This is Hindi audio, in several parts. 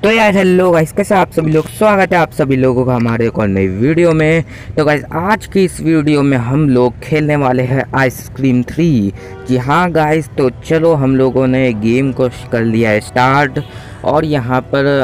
तो यार हेलो गाइस, कैसे आप सभी लोग। स्वागत है आप सभी लोगों का हमारे एक और नई वीडियो में। तो गाइस आज की इस वीडियो में हम लोग खेलने वाले हैं आइसक्रीम 3। जी हाँ गाइस, तो चलो हम लोगों ने गेम को कर लिया है स्टार्ट। और यहाँ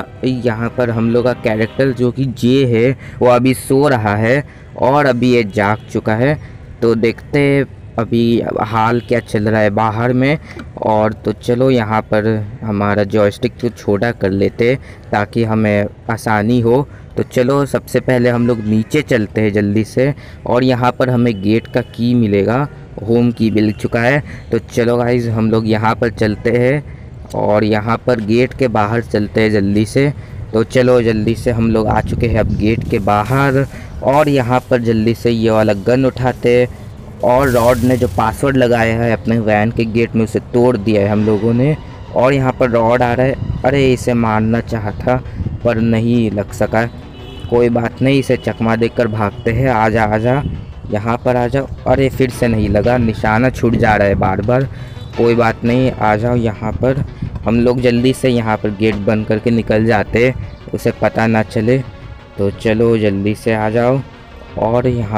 पर हम लोग का कैरेक्टर जो कि जे है वो अभी सो रहा है और अभी ये जाग चुका है। तो देखते हैं अभी हाल क्या चल रहा है बाहर में। और तो चलो यहाँ पर हमारा जॉयस्टिक को छोटा कर लेते ताकि हमें आसानी हो। तो चलो सबसे पहले हम लोग नीचे चलते हैं जल्दी से। और यहाँ पर हमें गेट का की मिलेगा, होम की मिल चुका है। तो चलो गाइज हम लोग यहाँ पर चलते हैं और यहाँ पर गेट के बाहर चलते हैं जल्दी से। तो चलो जल्दी से हम लोग आ चुके हैं अब गेट के बाहर। और यहाँ पर जल्दी से ये वाला गन उठाते और रॉड ने जो पासवर्ड लगाया है अपने वैन के गेट में उसे तोड़ दिया है हम लोगों ने। और यहाँ पर रॉड आ रहा है। अरे इसे मारना चाहा था पर नहीं लग सका। कोई बात नहीं, इसे चकमा देकर भागते हैं। आजा आजा यहाँ पर आ जाओ। अरे फिर से नहीं लगा, निशाना छूट जा रहा है बार बार। कोई बात नहीं, आ जाओ यहाँ पर। हम लोग जल्दी से यहाँ पर गेट बंद करके निकल जाते, उसे पता ना चले। तो चलो जल्दी से आ जाओ। और यहाँ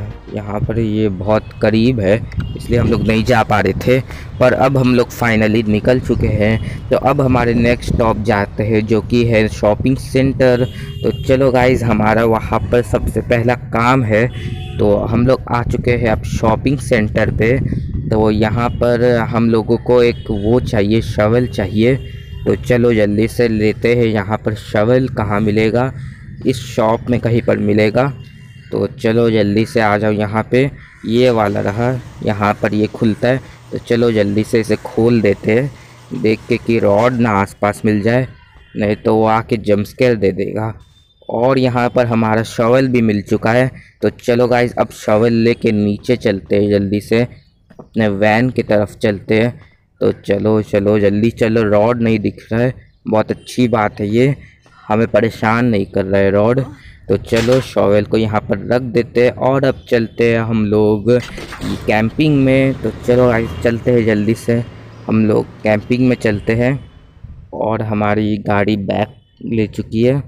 पर ये बहुत करीब है इसलिए हम लोग नहीं जा पा रहे थे, पर अब हम लोग फाइनली निकल चुके हैं। तो अब हमारे नेक्स्ट स्टॉप जाते हैं जो कि है शॉपिंग सेंटर। तो चलो गाइज हमारा वहाँ पर सबसे पहला काम है। तो हम लोग आ चुके हैं अब शॉपिंग सेंटर पे। तो यहाँ पर हम लोगों को एक वो चाहिए, शवल चाहिए। तो चलो जल्दी से लेते हैं। यहाँ पर शवल कहाँ मिलेगा? इस शॉप में कहीं पर मिलेगा। तो चलो जल्दी से आ जाओ यहाँ पे। ये वाला रहा, यहाँ पर ये खुलता है। तो चलो जल्दी से इसे खोल देते हैं, देख के कि रॉड ना आसपास मिल जाए, नहीं तो वो आके जंपस्केयर दे देगा। और यहाँ पर हमारा शॉवल भी मिल चुका है। तो चलो गाइस अब शॉवल लेके नीचे चलते हैं, जल्दी से अपने वैन की तरफ चलते हैं। तो चलो चलो जल्दी चलो। रॉड नहीं दिख रहा है, बहुत अच्छी बात है, ये हमें परेशान नहीं कर रहा है रॉड। तो चलो शॉवेल को यहाँ पर रख देते हैं और अब चलते हैं हम लोग कैंपिंग में। तो चलो चलते हैं जल्दी से, हम लोग कैंपिंग में चलते हैं। और हमारी गाड़ी बैक ले चुकी है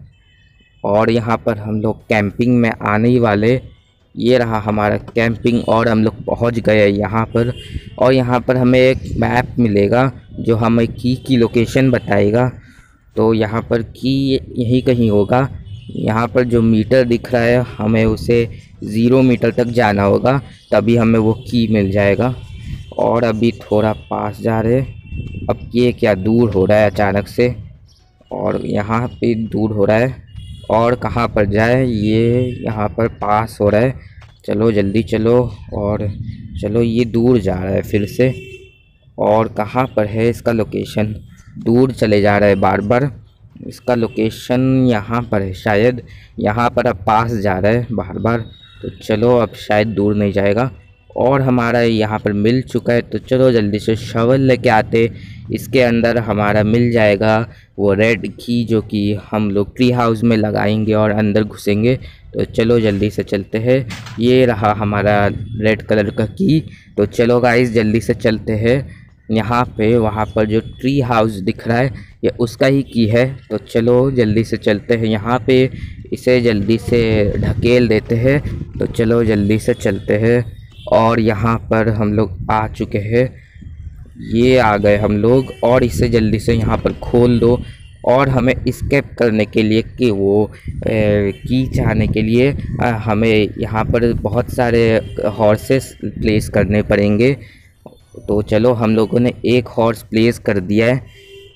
और यहाँ पर हम लोग कैंपिंग में आने ही वाले। ये रहा हमारा कैंपिंग और हम लोग पहुँच गए यहाँ पर। और यहाँ पर हमें एक मैप मिलेगा जो हमें की लोकेशन बताएगा। तो यहाँ पर की यहीं कहीं होगा। यहाँ पर जो मीटर दिख रहा है हमें उसे 0 मीटर तक जाना होगा, तभी हमें वो की मिल जाएगा। और अभी थोड़ा पास जा रहे। अब ये क्या दूर हो रहा है अचानक से, और यहाँ पे दूर हो रहा है। और कहाँ पर जाए, ये यहाँ पर पास हो रहा है। चलो जल्दी चलो। और चलो ये दूर जा रहा है फिर से। और कहाँ पर है इसका लोकेशन? दूर चले जा रहा है बार बार। इसका लोकेशन यहाँ पर है शायद, यहाँ पर अब पास जा रहा है बार बार। तो चलो अब शायद दूर नहीं जाएगा। और हमारा यहाँ पर मिल चुका है। तो चलो जल्दी से शवल लेके आते। इसके अंदर हमारा मिल जाएगा वो रेड की जो कि हम लोग ट्री हाउस में लगाएंगे और अंदर घुसेंगे। तो चलो जल्दी से चलते हैं। ये रहा हमारा रेड कलर का की। तो चलो गाइस जल्दी से चलते हैं यहाँ पे। वहाँ पर जो ट्री हाउस दिख रहा है ये उसका ही की है। तो चलो जल्दी से चलते हैं यहाँ पे, इसे जल्दी से ढकेल देते हैं। तो चलो जल्दी से चलते हैं। और यहाँ पर हम लोग आ चुके हैं, ये आ गए हम लोग। और इसे जल्दी से यहाँ पर खोल दो। और हमें स्केप करने के लिए कि वो की चाहने के लिए हमें यहाँ पर बहुत सारे हॉर्सेस प्लेस करने पड़ेंगे। तो चलो हम लोगों ने एक हॉर्स प्लेस कर दिया है।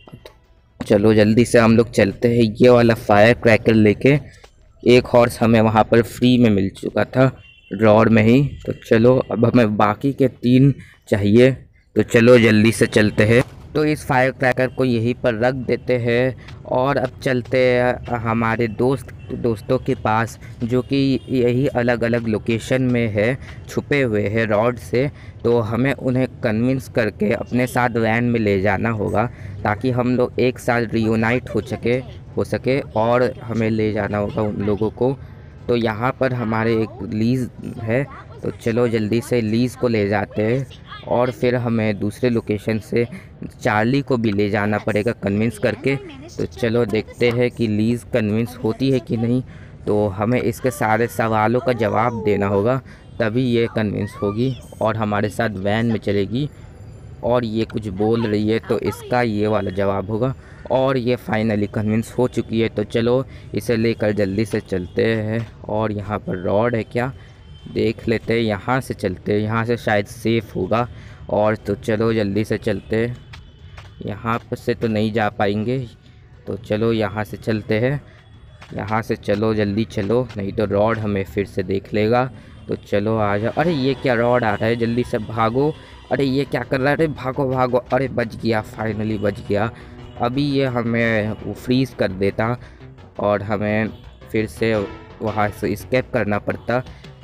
चलो जल्दी से हम लोग चलते हैं ये वाला फायर क्रैकर लेके। एक हॉर्स हमें वहाँ पर फ्री में मिल चुका था ड्रॉर में ही। तो चलो अब हमें बाकी के 3 चाहिए। तो चलो जल्दी से चलते हैं। तो इस फायर क्रैकर को यहीं पर रख देते हैं और अब चलते हैं हमारे दोस्तों के पास जो कि यही अलग अलग लोकेशन में है, छुपे हुए हैं रॉड से। तो हमें उन्हें कन्विंस करके अपने साथ वैन में ले जाना होगा ताकि हम लोग एक साथ रियूनाइट हो सके और हमें ले जाना होगा उन लोगों को। तो यहाँ पर हमारे एक लीज है तो चलो जल्दी से लीज़ को ले जाते हैं और फिर हमें दूसरे लोकेशन से चार्ली को भी ले जाना पड़ेगा कन्विंस करके। तो चलो देखते हैं कि लीज़ कन्विंस होती है कि नहीं। तो हमें इसके सारे सवालों का जवाब देना होगा, तभी ये कन्विंस होगी और हमारे साथ वैन में चलेगी। और ये कुछ बोल रही है तो इसका ये वाला जवाब होगा। और ये फाइनली कन्विंस हो चुकी है। तो चलो इसे लेकर जल्दी से चलते हैं। और यहाँ पर रॉड है क्या, देख लेते हैं। यहाँ से चलते हैं, यहाँ से शायद सेफ़ होगा। और तो चलो जल्दी से चलते हैं, यहाँ पर से तो नहीं जा पाएंगे। तो चलो यहाँ से चलते हैं, यहाँ से चलो जल्दी चलो, नहीं तो रॉड हमें फिर से देख लेगा। तो चलो आ जाओ। अरे ये क्या, रॉड आ रहा है, जल्दी से भागो। अरे ये क्या कर रहा है, अरे भागो भागो। अरे बच गया, फाइनली बच गया। अभी ये हमें वो फ्रीज़ कर देता और हमें फिर से वहाँ से एस्केप करना पड़ता।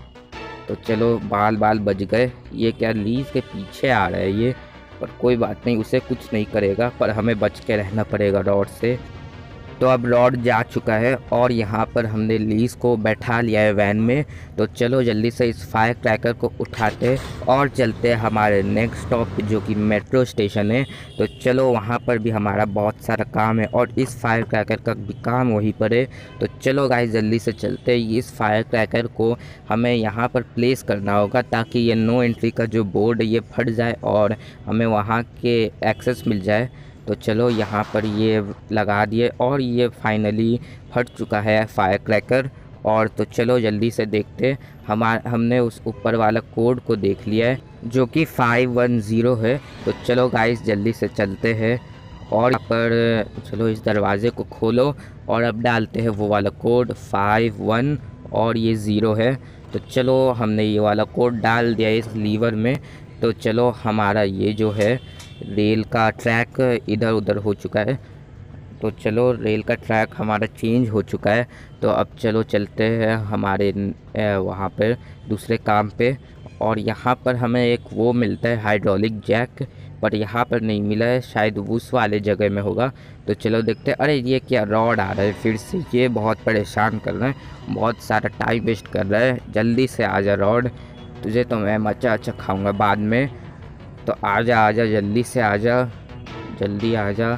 तो चलो बाल बाल बच गए। ये क्या, लीज़ के पीछे आ रहा है ये, पर कोई बात नहीं, उसे कुछ नहीं करेगा, पर हमें बच के रहना पड़ेगा रॉड से। तो अब रॉड जा चुका है और यहाँ पर हमने लीज़ को बैठा लिया है वैन में। तो चलो जल्दी से इस फायर क्रैकर को उठाते और चलते हैं हमारे नेक्स्ट स्टॉप जो कि मेट्रो स्टेशन है। तो चलो वहाँ पर भी हमारा बहुत सारा काम है और इस फायर क्रैकर का भी काम वहीं पर है। तो चलो गाइस जल्दी से चलते। इस फायर क्रैकर को हमें यहाँ पर प्लेस करना होगा ताकि ये नो एंट्री का जो बोर्ड है ये फट जाए और हमें वहाँ के एक्सेस मिल जाए। तो चलो यहाँ पर ये लगा दिए और ये फाइनली फट चुका है फायर क्रैकर। और तो चलो जल्दी से देखते। हमने उस ऊपर वाला कोड को देख लिया है जो कि 510 है। तो चलो गाइस जल्दी से चलते हैं और यहाँ पर चलो इस दरवाज़े को खोलो और अब डालते हैं वो वाला कोड 51 और ये 0 है। तो चलो हमने ये वाला कोड डाल दिया इस लीवर में। तो चलो हमारा ये जो है रेल का ट्रैक इधर उधर हो चुका है। तो चलो रेल का ट्रैक हमारा चेंज हो चुका है। तो अब चलो चलते हैं हमारे वहाँ पर दूसरे काम पे। और यहाँ पर हमें एक वो मिलता है हाइड्रोलिक जैक, पर यहाँ पर नहीं मिला है, शायद उस वाले जगह में होगा। तो चलो देखते हैं। अरे ये क्या, रॉड आ रहा है फिर से, ये बहुत परेशान कर रहा है, बहुत सारा टाइम वेस्ट कर रहा है। जल्दी से आ जा रॉड, तुझे तो मैं मचा अच्छा खाऊँगा बाद में। तो आजा आजा, जल्दी से आजा, जल्दी आजा।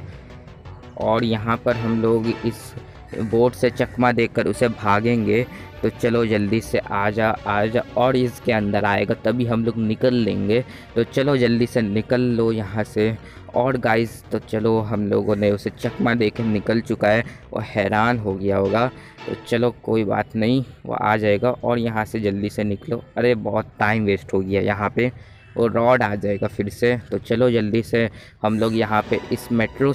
और यहाँ पर हम लोग इस बोट से चकमा देकर उसे भागेंगे। तो चलो जल्दी से आजा आजा, और इसके अंदर आएगा तभी हम लोग निकल लेंगे। तो चलो जल्दी से निकल लो यहाँ से। और गाइस तो चलो हम लोगों ने उसे चकमा देकर निकल चुका है, वो हैरान हो गया होगा। तो चलो कोई बात नहीं, वो आ जाएगा और यहाँ से जल्दी से निकलो। अरे बहुत टाइम वेस्ट हो गया यहाँ पे, वो रॉड आ जाएगा फिर से। तो चलो जल्दी से हम लोग यहाँ पे इस मेट्रो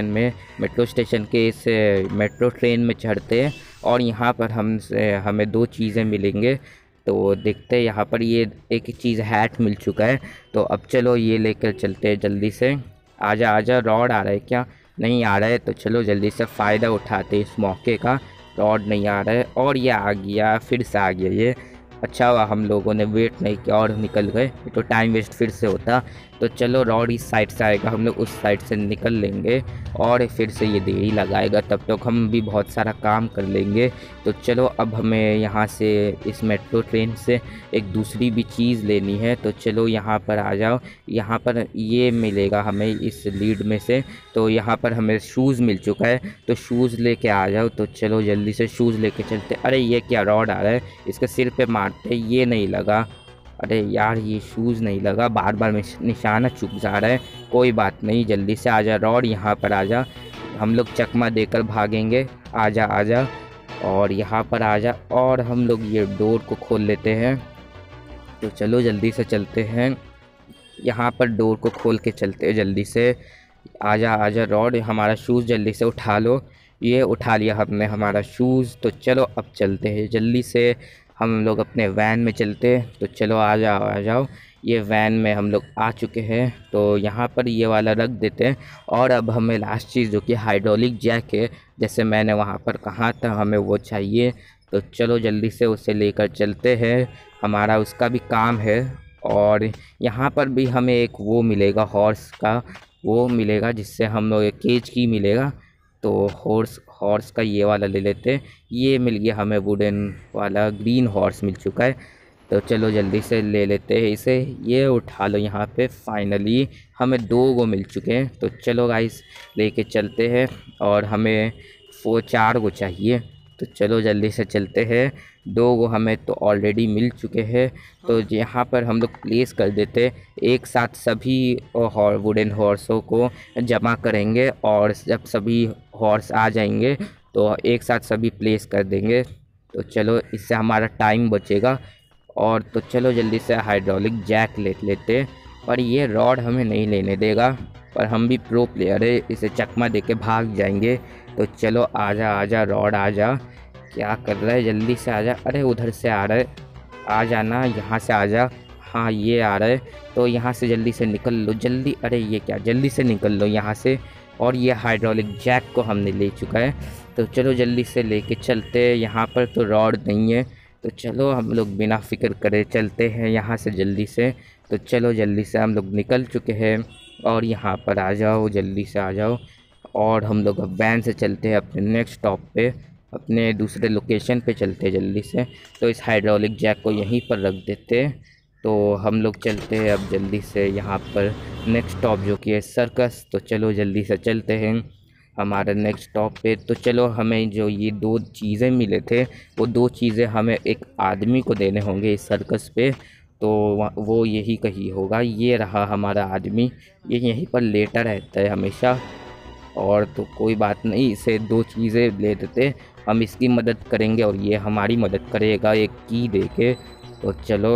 स्टेशन के इस मेट्रो ट्रेन में चढ़ते हैं और यहाँ पर हमें दो चीज़ें मिलेंगे। तो देखते हैं, यहाँ पर ये एक चीज़ हैट मिल चुका है। तो अब चलो ये लेकर चलते हैं जल्दी से। आजा आजा, रॉड आ रहा है क्या, नहीं आ रहा है। तो चलो जल्दी से फ़ायदा उठाते हैं इस मौके का। रॉड नहीं आ रहा है और ये आ गया, फिर से आ गया ये। अच्छा हुआ हम लोगों ने वेट नहीं किया और निकल गए, तो टाइम वेस्ट फिर से होता। तो चलो रॉड इस साइड से आएगा, हम लोग उस साइड से निकल लेंगे और फिर से ये देरी लगाएगा, तब तक हम भी बहुत सारा काम कर लेंगे। तो चलो अब हमें यहाँ से इस मेट्रो ट्रेन से एक दूसरी भी चीज़ लेनी है। तो चलो यहाँ पर आ जाओ, यहाँ पर ये मिलेगा हमें इस लीड में से। तो यहाँ पर हमें शूज़ मिल चुका है, तो शूज़ लेके आ जाओ। तो चलो जल्दी से शूज़ लेके चलते। अरे ये क्या, रॉड आ रहा है, इसके सिर पे मारते, ये नहीं लगा। अरे यार ये शूज़ नहीं लगा, बार बार निशाना चुक जा रहा है। कोई बात नहीं, जल्दी से आजा रॉड, यहाँ पर आजा, हम लोग चकमा देकर भागेंगे। आजा आजा और यहाँ पर आजा, और हम लोग ये डोर को खोल लेते हैं। तो चलो जल्दी से चलते हैं, यहाँ पर डोर को खोल के चलते हैं जल्दी से। आजा आजा रॉड, हमारा शूज़ जल्दी से उठा लो। ये उठा लिया हमने हमारा शूज़। तो चलो अब चलते हैं जल्दी से, हम लोग अपने वैन में चलते हैं। तो चलो आ जाओ, ये वैन में हम लोग आ चुके हैं। तो यहाँ पर ये वाला रख देते हैं। और अब हमें लास्ट चीज़ जो कि हाइड्रोलिक जैक है, जैसे मैंने वहाँ पर कहा था, हमें वो चाहिए। तो चलो जल्दी से उसे लेकर चलते हैं, हमारा उसका भी काम है। और यहाँ पर भी हमें एक वो मिलेगा, हॉर्स का वो मिलेगा, जिससे हम लोग एक केज की मिलेगा। तो हॉर्स का ये वाला ले लेते हैं। ये मिल गया हमें, वुडन वाला ग्रीन हॉर्स मिल चुका है। तो चलो जल्दी से ले लेते हैं इसे। ये उठा लो यहाँ पे। फाइनली हमें 2 गो मिल चुके हैं। तो चलो गाइस लेके चलते हैं। और हमें 4 गो चाहिए। तो चलो जल्दी से चलते हैं। 2 गो हमें तो ऑलरेडी मिल चुके हैं। तो यहाँ पर हम लोग प्लेस कर देते, एक साथ सभी वुडन हॉर्सों को जमा करेंगे। और जब सभी हॉर्स आ जाएंगे तो एक साथ सभी प्लेस कर देंगे। तो चलो इससे हमारा टाइम बचेगा। और तो चलो जल्दी से हाइड्रोलिक जैक ले लेते। पर ये रॉड हमें नहीं लेने देगा। पर हम भी प्रो प्लेयर है, इसे चकमा देके भाग जाएंगे। तो चलो आजा आजा रॉड आजा। क्या कर रहा है, जल्दी से आजा। अरे उधर से आ रहा है, आ जाना, यहाँ से आजा। हाँ ये आ रहा है, तो यहाँ से जल्दी से निकल लो जल्दी। अरे ये क्या, जल्दी से निकल लो यहाँ से। और ये हाइड्रोलिक जैक को हमने ले चुका है। तो चलो जल्दी से लेके चलते हैं। यहाँ पर तो रॉड नहीं है। तो चलो हम लोग बिना फिक्र करे चलते हैं यहाँ से जल्दी से। तो चलो जल्दी से हम लोग निकल चुके हैं। और यहाँ पर आ जाओ, जल्दी से आ जाओ। और हम लोग अब वैन से चलते हैं अपने नेक्स्ट स्टॉप पे, अपने दूसरे लोकेशन पे चलते हैं जल्दी से। तो इस हाइड्रोलिक जैक को यहीं पर रख देते हैं। तो हम लोग चलते हैं अब जल्दी से यहाँ पर नेक्स्ट स्टॉप जो कि है सर्कस। तो चलो जल्दी से चलते हैं हमारा नेक्स्ट स्टॉप पे। तो चलो हमें जो ये 2 चीज़ें मिले थे, वो 2 चीज़ें हमें एक आदमी को देने होंगे इस सर्कस पे। तो वो यही कहीं होगा। ये रहा हमारा आदमी, ये यहीं पर लेटा रहता है हमेशा। और तो कोई बात नहीं, इसे 2 चीज़ें ले देते, हम इसकी मदद करेंगे और ये हमारी मदद करेगा एक की दे के। तो चलो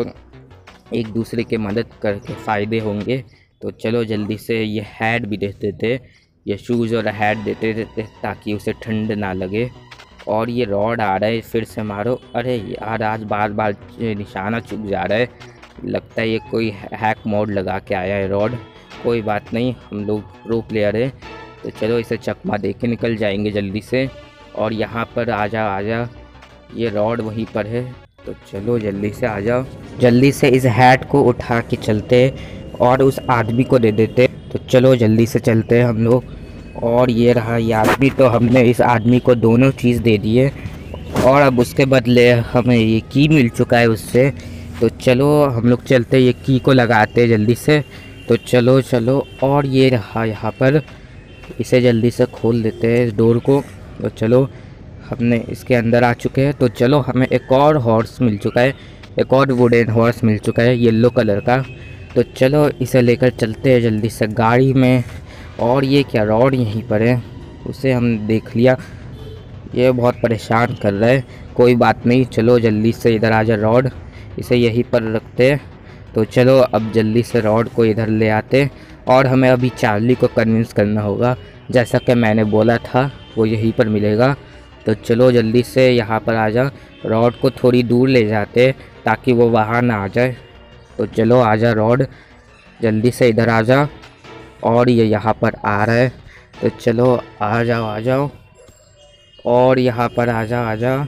एक दूसरे के मदद करके फ़ायदे होंगे। तो चलो जल्दी से ये हैट भी दे देते, ये शूज़ और हैट देते देते ताकि उसे ठंड ना लगे। और ये रॉड आ रहा है, फिर से मारो। अरे यार आज बार बार निशाना चुक जा रहा है, लगता है ये कोई हैक मोड लगा के आया है रॉड। कोई बात नहीं, हम लोग प्रो प्लेयर है। तो चलो इसे चकमा दे के निकल जाएंगे जल्दी से। और यहाँ पर आजा आजा, ये रॉड वहीं पर है। तो चलो जल्दी से आ जाओ, जल्दी से इस हैट को उठा के चलते और उस आदमी को दे देते। तो चलो जल्दी से चलते हैं हम लोग। और ये रहा ये आदमी। तो हमने इस आदमी को दोनों चीज़ दे दिए और अब उसके बदले हमें ये की मिल चुका है उससे। तो चलो हम लोग चलते, ये की को लगाते हैं जल्दी से। तो चलो चलो, और ये रहा यहाँ पर, इसे जल्दी से खोल देते हैं इस डोर को। तो चलो हमने इसके अंदर आ चुके हैं। तो चलो हमें एक और हॉर्स मिल चुका है, एक और वुडन हॉर्स मिल चुका है येलो कलर का। तो चलो इसे लेकर चलते हैं जल्दी से गाड़ी में। और ये क्या, रॉड यहीं पर है, उसे हम देख लिया, ये बहुत परेशान कर रहा है। कोई बात नहीं, चलो जल्दी से इधर आ जा रॉड, इसे यहीं पर रखते हैं। तो चलो अब जल्दी से रॉड को इधर ले आते। और हमें अभी चार्ली को कन्विंस करना होगा, जैसा कि मैंने बोला था वो यहीं पर मिलेगा। तो चलो जल्दी से यहाँ पर आ जा, रॉड को थोड़ी दूर ले जाते ताकि वो वहाँ ना आ जाए। तो चलो आ जा रॉड, जल्दी से इधर आ जा। और ये यहाँ पर आ रहा है। तो चलो आ जाओ आ जाओ, और यहाँ पर आ जा आ जा।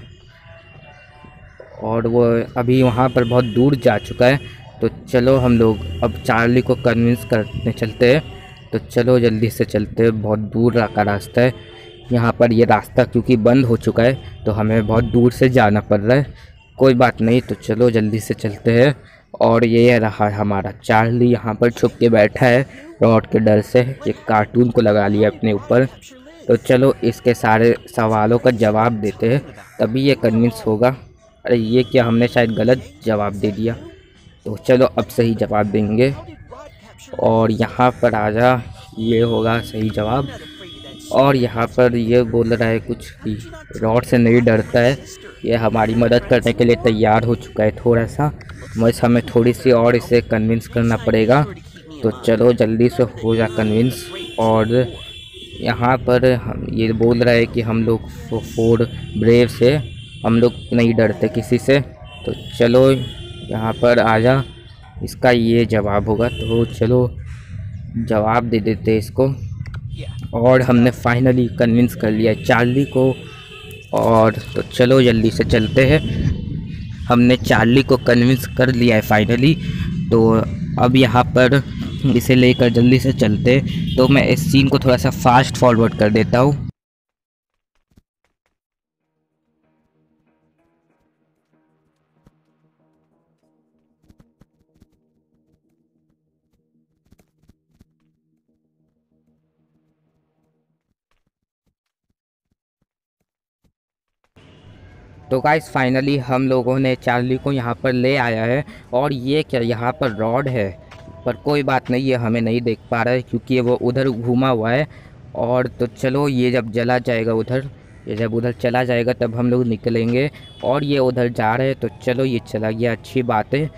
और वो अभी वहाँ पर बहुत दूर जा चुका है। तो चलो हम लोग अब चार्ली को कन्विंस करने चलते हैं। तो चलो जल्दी से चलते हैं, बहुत दूर का रास्ता है यहाँ पर। ये रास्ता क्योंकि बंद हो चुका है तो हमें बहुत दूर से जाना पड़ रहा है। कोई बात नहीं, तो चलो जल्दी से चलते हैं। और ये रहा हमारा चार्ली, यहाँ पर छुप के बैठा है रॉड के डर से, एक कार्टून को लगा लिया अपने ऊपर। तो चलो इसके सारे सवालों का जवाब देते हैं, तभी ये कन्विंस होगा। अरे ये क्या, हमने शायद गलत जवाब दे दिया। तो चलो अब सही जवाब देंगे। और यहाँ पर आजा, ये होगा सही जवाब। और यहाँ पर ये बोल रहा है कुछ भी, रॉड से नहीं डरता है, ये हमारी मदद करने के लिए तैयार हो चुका है थोड़ा सा। बस हमें थोड़ी सी और इसे कन्विंस करना पड़ेगा। तो चलो जल्दी से हो जा कन्विंस। और यहाँ पर हम ये बोल रहा है कि हम लोग 4 ब्रेव से, हम लोग नहीं डरते किसी से। तो चलो यहाँ पर आजा, इसका ये जवाब होगा। तो चलो जवाब दे देते इसको। और हमने फाइनली कन्विंस कर लिया है चार्ली को। और तो चलो जल्दी से चलते हैं, हमने चार्ली को कन्विंस कर लिया है फाइनली। तो अब यहाँ पर इसे लेकर जल्दी से चलते। तो मैं इस सीन को थोड़ा सा फास्ट फॉरवर्ड कर देता हूँ। तो गाइस फाइनली हम लोगों ने चार्ली को यहाँ पर ले आया है। और ये क्या यहाँ पर रॉड है, पर कोई बात नहीं, ये हमें नहीं देख पा रहा है क्योंकि वो उधर घूमा हुआ है। और तो चलो ये जब चला जाएगा उधर, ये जब उधर चला जाएगा तब हम लोग निकलेंगे। और ये उधर जा रहे हैं, तो चलो ये चला गया, अच्छी बात है।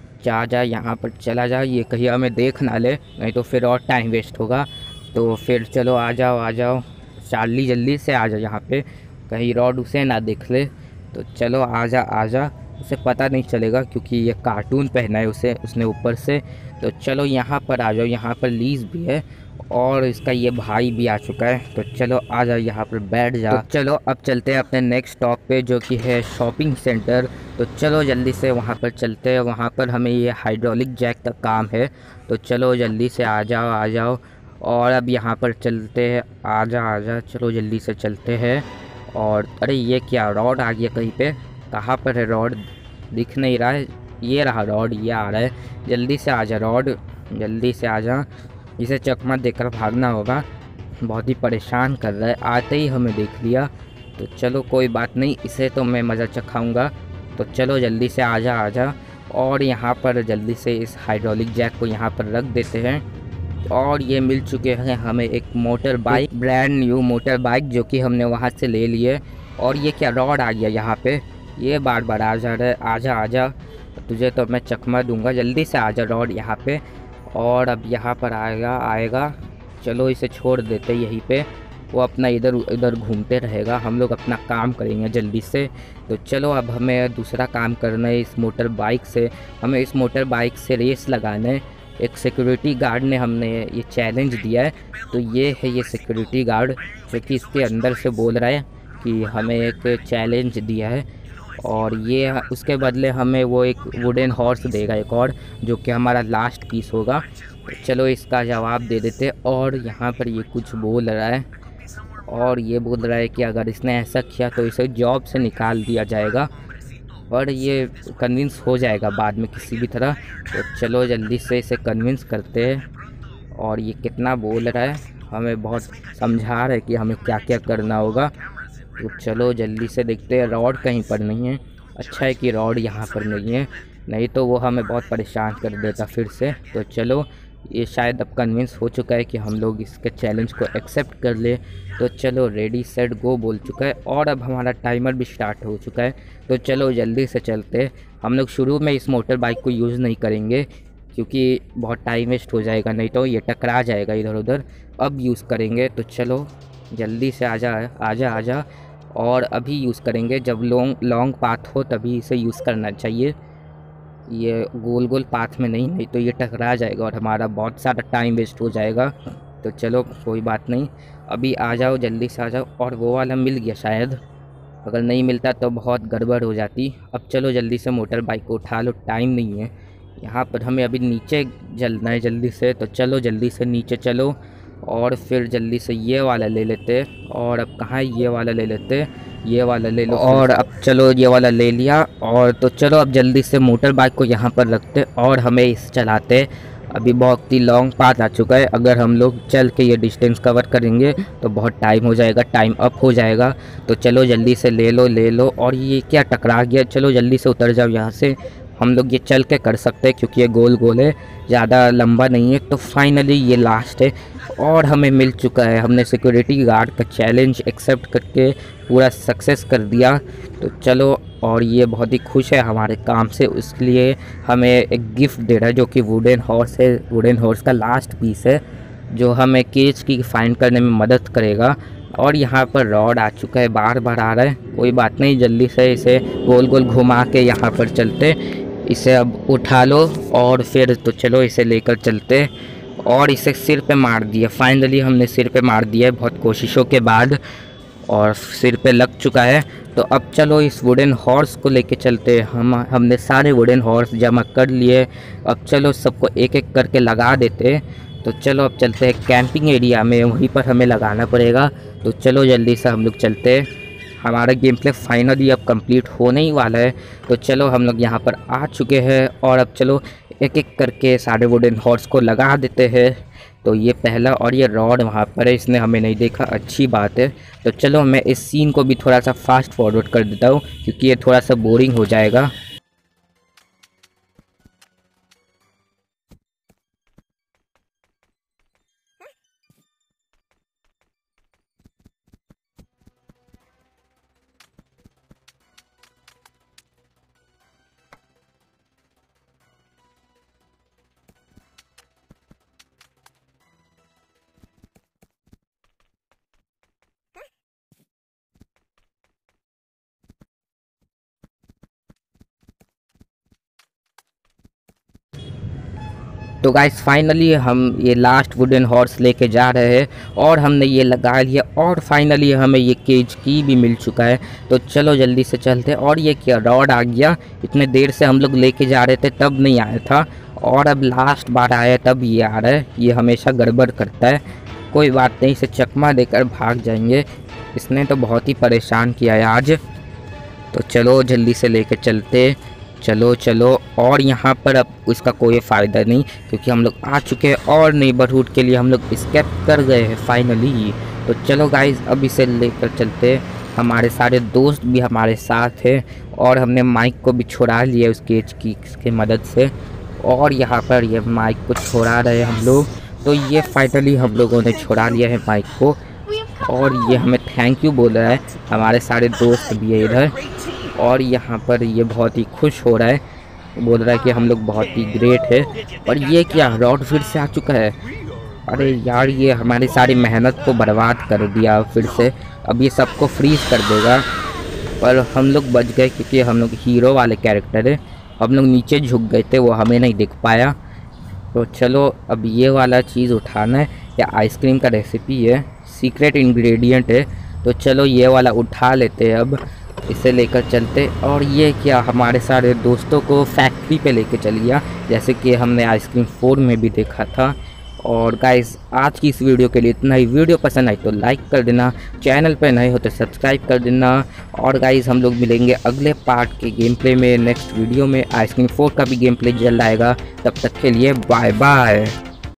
जा यहाँ पर चला जा, ये कहीं हमें देख ना ले, नहीं तो फिर और टाइम वेस्ट होगा। तो फिर चलो आ जाओ चार्ली, जल्दी से आ जा यहाँ पे, कहीं रॉड उसे ना देख ले। तो चलो आ जा, उसे पता नहीं चलेगा क्योंकि ये कार्टून पहना है उसने ऊपर से। तो चलो यहाँ पर आ जाओ, यहाँ पर लीज भी है और इसका ये भाई भी आ चुका है। तो चलो आ जाओ यहाँ पर बैठ जा। तो चलो अब चलते हैं अपने नेक्स्ट स्टॉप पे जो कि है शॉपिंग सेंटर। तो चलो जल्दी से वहाँ पर चलते हैं, वहाँ पर हमें ये हाइड्रोलिक जैक का काम है। तो चलो जल्दी से आ जाओ और अब यहाँ पर चलते हैं, आ जा चलो जल्दी से चलते हैं। और अरे ये क्या रॉड आ गया कहीं पे, कहाँ पर है रॉड, दिख नहीं रहा है। ये रहा रॉड, ये आ रहा है, जल्दी से आ जा रॉड, जल्दी से आ जा। इसे चकमा देकर भागना होगा, बहुत ही परेशान कर रहा है, आते ही हमें देख लिया। तो चलो कोई बात नहीं, इसे तो मैं मज़ा चखाऊंगा। तो चलो जल्दी से आ जा और यहाँ पर जल्दी से इस हाइड्रोलिक जैक को यहाँ पर रख देते हैं। और ये मिल चुके हैं हमें एक motor bike, brand new motor bike जो कि हमने वहाँ से ले लिए। और ये क्या रॉड आ गया यहाँ पे, ये बार बार आ जा रहा है, आ जा तुझे तो मैं चकमा दूंगा, जल्दी से आ जा रॉड यहाँ पे। और अब यहाँ पर आएगा, चलो इसे छोड़ देते यहीं पे, वो अपना इधर उधर घूमते रहेगा, हम लोग अपना काम करेंगे जल्दी से। तो चलो अब हमें दूसरा काम करना है इस मोटर बाइक से, हमें इस मोटर बाइक से रेस लगाना है। एक सिक्योरिटी गार्ड ने हमने ये चैलेंज दिया है, तो ये है ये सिक्योरिटी गार्ड जो कि इसके अंदर से बोल रहा है कि हमें एक चैलेंज दिया है और ये उसके बदले हमें वो एक वुडन हॉर्स देगा एक और, जो कि हमारा लास्ट पीस होगा। तो चलो इसका जवाब दे देते। और यहाँ पर ये कुछ बोल रहा है और ये बोल रहा है कि अगर इसने ऐसा किया तो इसे जॉब से निकाल दिया जाएगा, और ये कन्विंस हो जाएगा बाद में किसी भी तरह। तो चलो जल्दी से इसे कन्विंस करते हैं। और ये कितना बोल रहा है, हमें बहुत समझा रहा है कि हमें क्या क्या करना होगा। तो चलो जल्दी से देखते हैं, रॉड कहीं पर नहीं है, अच्छा है कि रॉड यहाँ पर नहीं है, नहीं तो वो हमें बहुत परेशान कर देता फिर से। तो चलो ये शायद अब कन्विंस हो चुका है कि हम लोग इसके चैलेंज को एक्सेप्ट कर ले। तो चलो रेडी सेट गो बोल चुका है और अब हमारा टाइमर भी स्टार्ट हो चुका है। तो चलो जल्दी से चलते, हम लोग शुरू में इस मोटर बाइक को यूज़ नहीं करेंगे क्योंकि बहुत टाइम वेस्ट हो जाएगा, नहीं तो ये टकरा जाएगा इधर उधर, अब यूज़ करेंगे। तो चलो जल्दी से आ जा और अभी यूज़ करेंगे, जब लॉन्ग पाथ हो तभी इसे यूज़ करना चाहिए, ये गोल गोल पाथ में नहीं तो ये टकरा जाएगा और हमारा बहुत सारा टाइम वेस्ट हो जाएगा। तो चलो कोई बात नहीं, अभी आ जाओ, जल्दी से आ जाओ। और वो वाला मिल गया शायद, अगर नहीं मिलता तो बहुत गड़बड़ हो जाती। अब चलो जल्दी से मोटर बाइक को उठा लो, टाइम नहीं है यहाँ पर, हमें अभी नीचे चलना है जल्दी से। तो चलो जल्दी से नीचे चलो और फिर जल्दी से ये वाला ले लेते। और अब कहाँ ये वाला ले लेते, ये वाला ले लो। और अब चलो ये वाला ले लिया। और तो चलो अब जल्दी से मोटर बाइक को यहाँ पर रखते और हमें इस चलाते। अभी बहुत ही लॉन्ग पाथ आ चुका है, अगर हम लोग चल के ये डिस्टेंस कवर करेंगे तो बहुत टाइम हो जाएगा, टाइम अप हो जाएगा। तो चलो जल्दी से ले लो। और ये क्या टकरा गया, चलो जल्दी से उतर जाओ यहाँ से, हम लोग ये चल के कर सकते हैं क्योंकि ये गोल गोल है, ज़्यादा लंबा नहीं है। तो फाइनली ये लास्ट है और हमें मिल चुका है, हमने सिक्योरिटी गार्ड का चैलेंज एक्सेप्ट करके पूरा सक्सेस कर दिया। तो चलो, और ये बहुत ही खुश है हमारे काम से, उसके लिए हमें एक गिफ्ट दे रहा है जो कि वुडन हॉर्स है, वुडन हॉर्स का लास्ट पीस है जो हमें केज की फाइंड करने में मदद करेगा। और यहाँ पर रॉड आ चुका है, बार बार आ रहा है, कोई बात नहीं, जल्दी से इसे गोल गोल घुमा के यहाँ पर चलते, इसे अब उठा लो और फिर तो चलो इसे लेकर चलते। और इसे सिर पे मार दिया, फाइनली हमने सिर पे मार दिया है बहुत कोशिशों के बाद, और सिर पे लग चुका है। तो अब चलो इस वुडन हॉर्स को लेके चलते, हमने सारे वुडन हॉर्स जमा कर लिए, अब चलो सबको एक एक करके लगा देते। तो चलो अब चलते हैं कैंपिंग एरिया में, वहीं पर हमें लगाना पड़ेगा। तो चलो जल्दी से हम लोग चलते हैं, हमारा गेम प्ले फाइनली अब कंप्लीट होने ही वाला है। तो चलो हम लोग यहाँ पर आ चुके हैं और अब चलो एक एक करके सारे वुडन हॉर्स को लगा देते हैं। तो ये पहला, और ये रॉड वहाँ पर है, इसने हमें नहीं देखा, अच्छी बात है। तो चलो मैं इस सीन को भी थोड़ा सा फास्ट फॉरवर्ड कर देता हूँ क्योंकि ये थोड़ा सा बोरिंग हो जाएगा। तो गाइस फाइनली हम ये लास्ट वुडन हॉर्स लेके जा रहे हैं और हमने ये लगा लिया और फाइनली हमें ये केज की भी मिल चुका है। तो चलो जल्दी से चलते हैं। और ये क्या रॉड आ गया, इतने देर से हम लोग लेके जा रहे थे तब नहीं आया था और अब लास्ट बार आया तब ये आ रहा है। ये हमेशा गड़बड़ करता है, कोई बात नहीं, इसे चकमा देकर भाग जाएंगे। इसने तो बहुत ही परेशान किया है आज। तो चलो जल्दी से लेके चलते, चलो चलो। और यहाँ पर अब इसका कोई फ़ायदा नहीं क्योंकि हम लोग आ चुके हैं और नेबरहुड के लिए हम लोग स्केप कर गए हैं फाइनली। तो चलो गाइज अब इसे लेकर चलते। हमारे सारे दोस्त भी हमारे साथ हैं और हमने माइक को भी छुड़ा लिया उस केज की मदद से। और यहाँ पर ये माइक को छुड़ा रहे हैं हम लोग। तो ये फाइनली हम लोगों ने छुड़ा लिया है माइक को और ये हमें थैंक यू बोल रहा है। हमारे सारे दोस्त भी है इधर और यहाँ पर ये बहुत ही खुश हो रहा है, बोल रहा है कि हम लोग बहुत ही ग्रेट है। और ये क्या रॉड फिर से आ चुका है, अरे यार ये हमारी सारी मेहनत को बर्बाद कर दिया फिर से। अब ये सबको फ्रीज कर देगा पर हम लोग बच गए क्योंकि हम लोग हीरो वाले कैरेक्टर है। हम लोग नीचे झुक गए थे, वो हमें नहीं दिख पाया। तो चलो अब ये वाला चीज़ उठाना है, या आइसक्रीम का रेसिपी है, सीक्रेट इंग्रेडिएंट है। तो चलो ये वाला उठा लेते हैं, अब इसे लेकर चलते। और ये क्या हमारे सारे दोस्तों को फैक्ट्री पे लेके चल गया जैसे कि हमने आइसक्रीम 4 में भी देखा था। और गाइस आज की इस वीडियो के लिए इतना ही। वीडियो पसंद आई तो लाइक कर देना, चैनल पे नए हो तो सब्सक्राइब कर देना। और गाइस हम लोग मिलेंगे अगले पार्ट के गेम प्ले में, नेक्स्ट वीडियो में आइसक्रीम 4 का भी गेम प्ले जल्द आएगा। तब तक के लिए बाय बाय।